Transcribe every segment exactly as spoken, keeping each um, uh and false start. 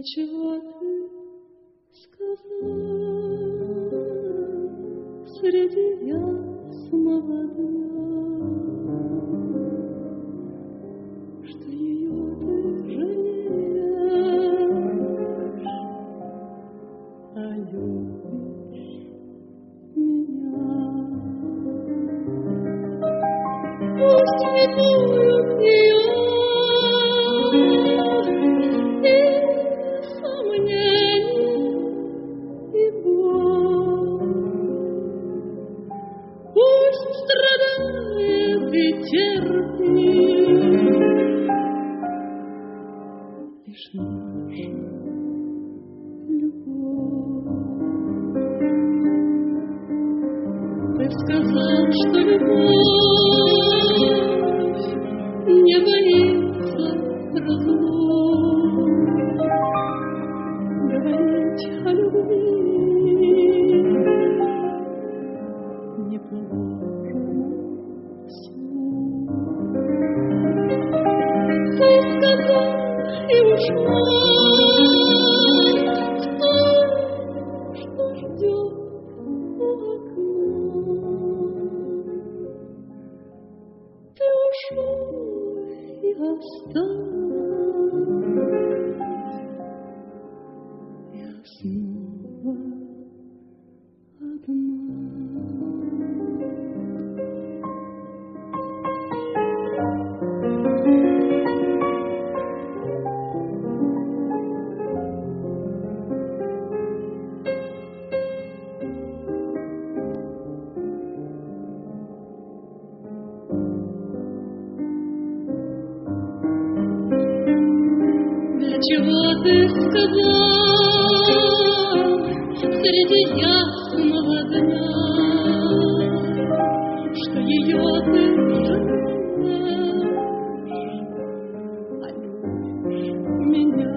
чего ты сказал среди ясного дня, что ее ты жалеешь, а любишь меня? Пусть минуют ее страдает и терпит лишь наша любовь. Ты сказал, что любовь не боится разлук. Говорить о любви не положено вслух. Ты сказал и ушла, кто, что ждет у окна. Ты ушел и осталась, я снова одна. Для чего ты сказал среди ясного дня, что ее ты жалеешь, а любишь меня?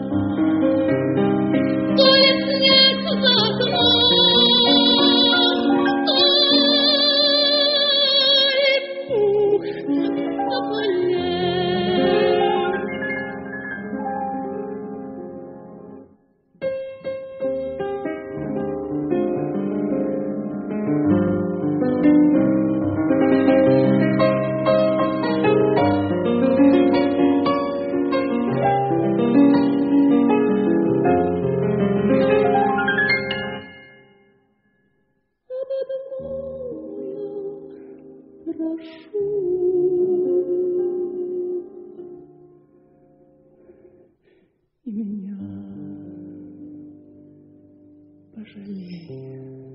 То ли снег за окном, то ли пух на поле. Прошу, и меня пожалей.